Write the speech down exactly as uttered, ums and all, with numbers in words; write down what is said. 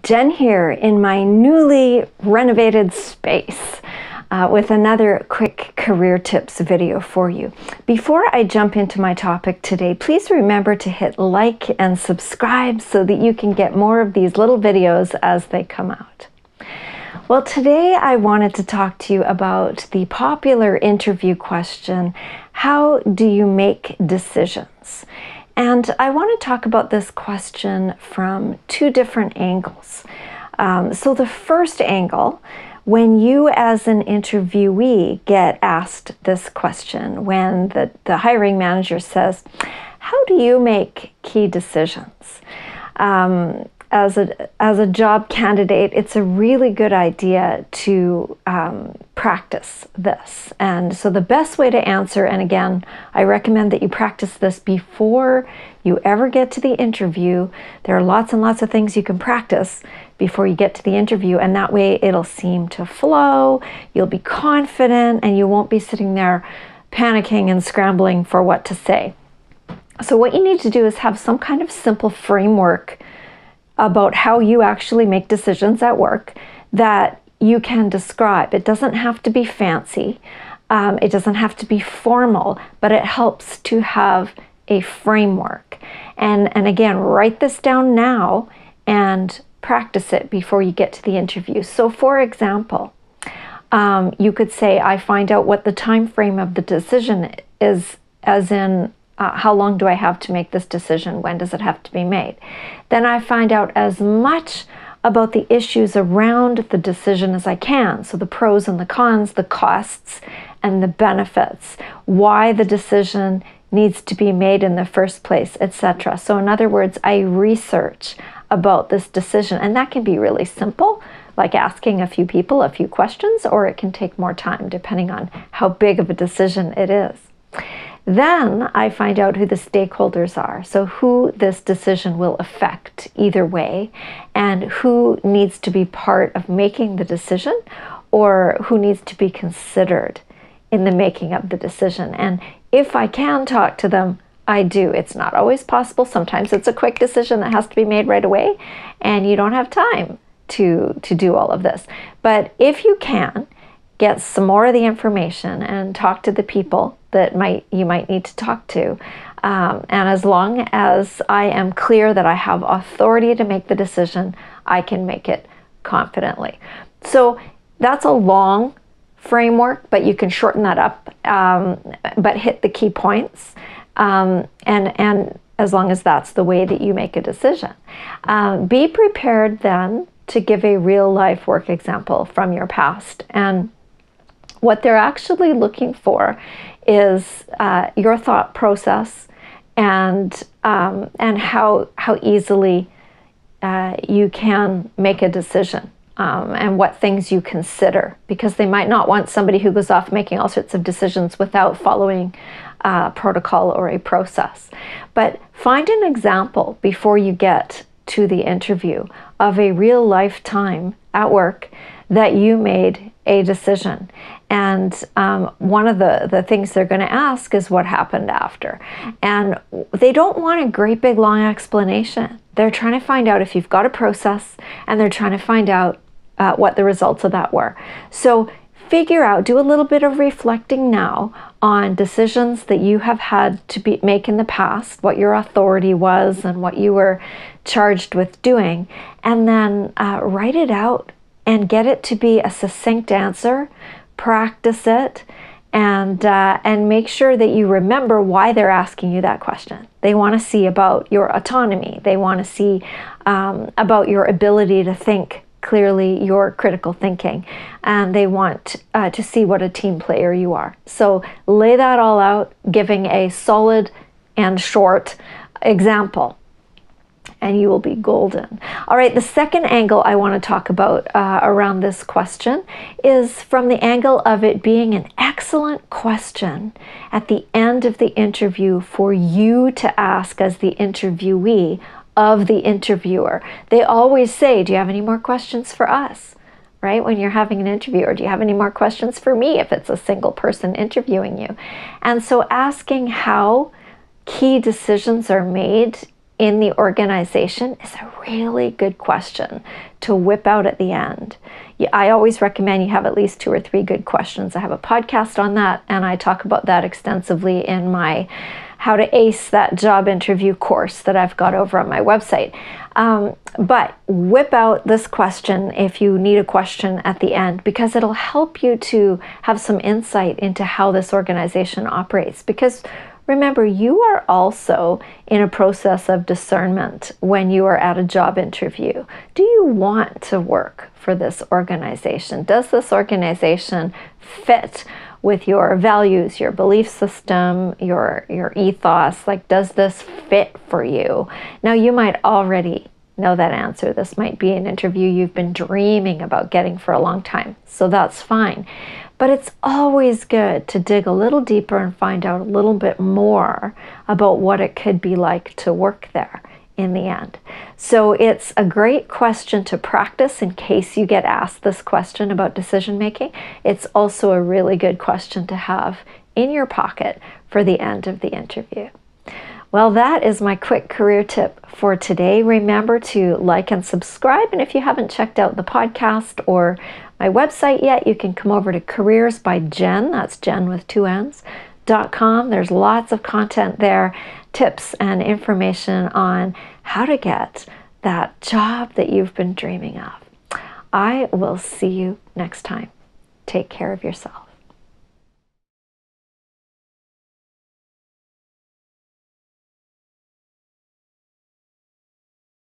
Jen here in my newly renovated space uh, with another quick career tips video for you. Before I jump into my topic today, please remember to hit like and subscribe so that you can get more of these little videos as they come out. Well, today I wanted to talk to you about the popular interview question, how do you make decisions? And I want to talk about this question from two different angles. Um, so the first angle, when you as an interviewee get asked this question, when the, the hiring manager says, how do you make key decisions? Um, as a, as a job candidate, it's a really good idea to um, practice this. And so the best way to answer, and again, I recommend that you practice this before you ever get to the interview. There are lots and lots of things you can practice before you get to the interview, and that way it'll seem to flow, you'll be confident, and you won't be sitting there panicking and scrambling for what to say. So what you need to do is have some kind of simple framework about how you actually make decisions at work that you can describe. It doesn't have to be fancy, um, it doesn't have to be formal, but it helps to have a framework. And, and again, write this down now and practice it before you get to the interview. So for example, um, you could say, I find out what the time frame of the decision is, as in, Uh, how long do I have to make this decision? When does it have to be made? Then I find out as much about the issues around the decision as I can. So the pros and the cons, the costs and the benefits, why the decision needs to be made in the first place, et cetera. So in other words, I research about this decision, and that can be really simple, like asking a few people a few questions, or it can take more time depending on how big of a decision it is. Then I find out who the stakeholders are, so who this decision will affect either way, and who needs to be part of making the decision, or who needs to be considered in the making of the decision. And if I can talk to them, I do. It's not always possible. Sometimes it's a quick decision that has to be made right away, and you don't have time to, to do all of this. But if you can, get some more of the information and talk to the people that might you might need to talk to. Um, and as long as I am clear that I have authority to make the decision, I can make it confidently. So that's a long framework, but you can shorten that up, um, but hit the key points. Um, and, and as long as that's the way that you make a decision. Um, be prepared then to give a real life work example from your past. And what they're actually looking for is uh, your thought process and um, and how how easily uh, you can make a decision, um, and what things you consider, because they might not want somebody who goes off making all sorts of decisions without following uh, protocol or a process. But find an example before you get to the interview of a real life time at work that you made a decision. And um, one of the, the things they're going to ask is what happened after. And they don't want a great big long explanation. They're trying to find out if you've got a process, and they're trying to find out uh, what the results of that were. So figure out, do a little bit of reflecting now on decisions that you have had to be, make in the past, what your authority was and what you were charged with doing, and then uh, write it out and get it to be a succinct answer. Practice it, and uh, and make sure that you remember why they're asking you that question. They want to see about your autonomy. They want to see um, about your ability to think clearly, your critical thinking, and they want uh, to see what a team player you are. So lay that all out, giving a solid and short example, and you will be golden. All right, the second angle I want to talk about uh, around this question is from the angle of it being an excellent question at the end of the interview for you to ask as the interviewee of the interviewer. They always say, do you have any more questions for us? Right? When you're having an interview, or do you have any more questions for me if it's a single person interviewing you? And so asking how key decisions are made in the organization is a really good question to whip out at the end. I always recommend you have at least two or three good questions. I have a podcast on that, and I talk about that extensively in my How to Ace That Job Interview course that I've got over on my website. Um, but whip out this question if you need a question at the end, because it'll help you to have some insight into how this organization operates. Because remember, you are also in a process of discernment when you are at a job interview. Do you want to work for this organization? Does this organization fit with your values, your belief system, your, your ethos? Like, does this fit for you? Now, you might already know that answer. This might be an interview you've been dreaming about getting for a long time, so that's fine. But it's always good to dig a little deeper and find out a little bit more about what it could be like to work there in the end. So it's a great question to practice in case you get asked this question about decision making. It's also a really good question to have in your pocket for the end of the interview. Well, that is my quick career tip for today. Remember to like and subscribe. And if you haven't checked out the podcast or my website yet, you can come over to Careers by Jen, that's Jen with two N's, dot com. There's lots of content there, tips and information on how to get that job that you've been dreaming of. I will see you next time. Take care of yourself.